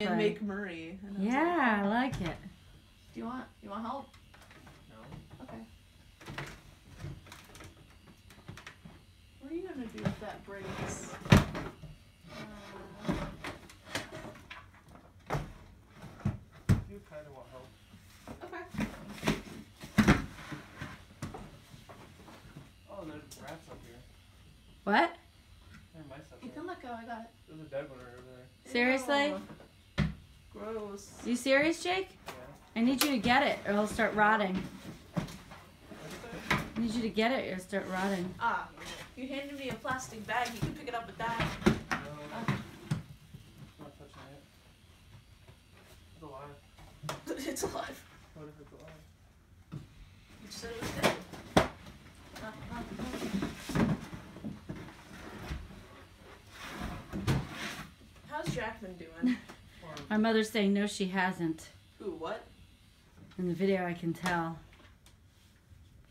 And make Murray. And yeah, I like it. Do you want help? No. Okay. What are you gonna do if that breaks? You kind of want help. Okay. Oh, there's rats up here. What? There are mice up You there. can let go. I got it. There's a dead one right over there. Seriously? Ew. Gross. You serious, Jake? Yeah. I need you to get it, or it'll start rotting. What'd you say? I need you to get it, or it'll start rotting. Ah, you handed me a plastic bag. You can pick it up with that. No. Not touching it. It's alive. It's alive. What if it's alive? You said it was dead. How's Jackman doing? My mother's saying no, she hasn't. Ooh, what? In the video, I can tell.